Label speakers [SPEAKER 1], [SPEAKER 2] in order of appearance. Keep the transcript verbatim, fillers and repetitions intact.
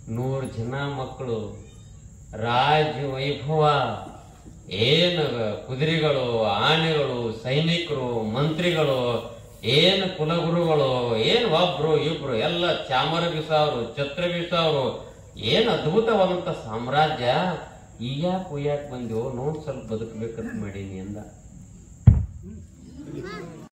[SPEAKER 1] ನೂರು ಜನ ಮಕ್ಕಳು, ರಾಜ ವೈಭವ, ಏನು ಕುದುರೆಗಳು, ಆನೆಗಳು, ಸೈನಿಕರು, ಮಂತ್ರಿಗಳು, ಏನು ಕುಲಗುರುಗಳು, ಏನು ಒಬ್ರು ಇಬ್ರು ಎಲ್ಲ ಚಾಮರ ಬೀಸವ್ರು, ಛತ್ರ ಬೀಸವ್ರು, ಏನು ಅದ್ಭುತವಾದಂತ ಸಾಮ್ರಾಜ್ಯ. ಈಗ್ಯಾಕೆ ಒಯ್ಯಾಕೆ ಬಂದೆವು, ನೋಡ್ ಸ್ವಲ್ಪ ಬದುಕಬೇಕಂತ ಮಾಡೀನಿ ಅಂದ.